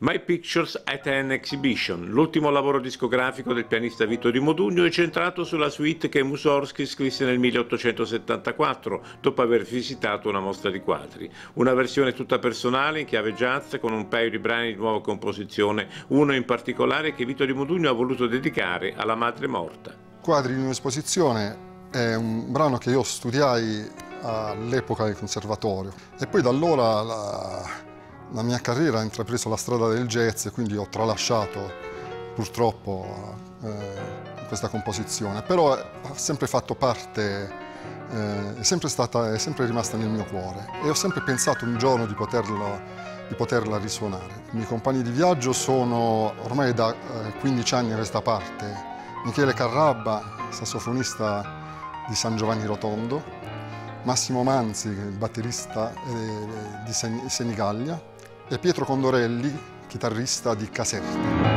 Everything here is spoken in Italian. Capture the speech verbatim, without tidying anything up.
My Pictures at an Exhibition, l'ultimo lavoro discografico del pianista Vito di Modugno, è centrato sulla suite che Mussorgsky scrisse nel milleottocentosettantaquattro, dopo aver visitato una mostra di quadri. Una versione tutta personale, in chiave jazz, con un paio di brani di nuova composizione, uno in particolare che Vito di Modugno ha voluto dedicare alla madre morta. Quadri in un'esposizione è un brano che io studiai all'epoca del conservatorio e poi da allora la... La mia carriera ha intrapreso la strada del jazz e quindi ho tralasciato purtroppo eh, questa composizione, però ha sempre fatto parte, eh, è, sempre stata, è sempre rimasta nel mio cuore e ho sempre pensato un giorno di poterla, di poterla risuonare. I miei compagni di viaggio sono ormai da eh, quindici anni a questa parte Michele Carrabba, sassofonista di San Giovanni Rotondo, Massimo Manzi, batterista eh, di Senigallia, e Pietro Condorelli, chitarrista di Caserta.